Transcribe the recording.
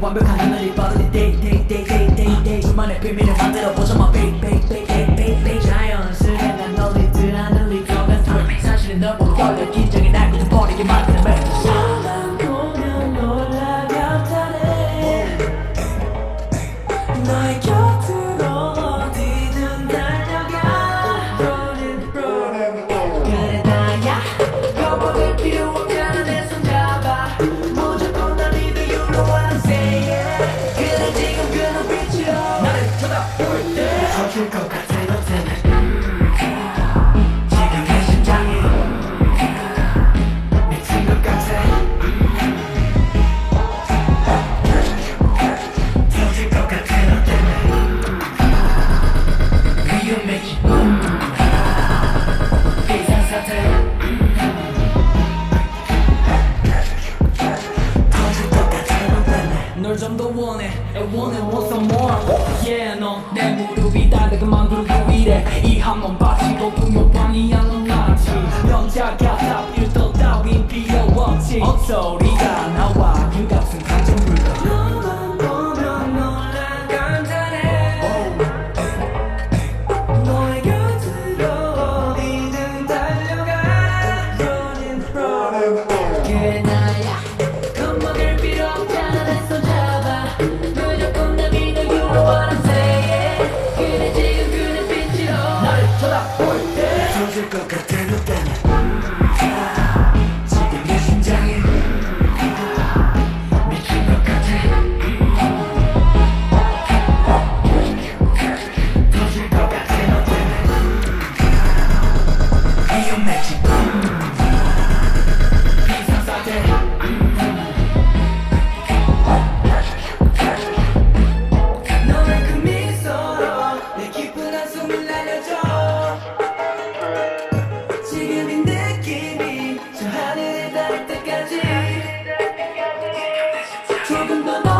완벽한 하늘이 빠르게 day 둘만의 비밀을 만들어보자 my baby 자연스레 난 널리 드나들리 들어간 thrill 사실은 널 보고 떨려 긴장이 날 굳어 버리게 만드는 멘트 사람 보면 놀라 곁다네 너의 곁으로 어디든 달려가 그래 나야 겁먹을 필요 없잖아 내 손 잡아 무조건 날 믿어 you know what I'm saying 그래 지금 그 눈빛으로 나를 쳐다볼 때 터질 것 같아 너 때문에 지금 내 심장이 미친 것 같아 터질 것 같아 너 때문에 위험해지 비상사태 널 좀 더 원해 I want some more Yeah 너 내 무릎이 달려그만 그러고 이래 이 한 번 바치고 분명방이야 넌 나지 명작 같아 필터 따윈 필요 없지 억소리가 나와 그 같은 감정들과 너만 보면 놀라 간단해 너의 곁으로 어디든 달려가 Running 그래 나야 겁먹을 필요 없잖아 내 손 잡아 무조건 나 믿어 you know what I'm saying 그래 지금 그 눈빛으로 나를 쳐다볼 때 터질 것 같아 너 때문에 지금 내 심장이 미친 것 같아 터질 것 같아 너 때문에 위험해지 비상사태 너의 그 미소로 내 깊은 한숨을 날려줘 지금 이 느낌이 저 하늘에 닿을 때까지 조금 더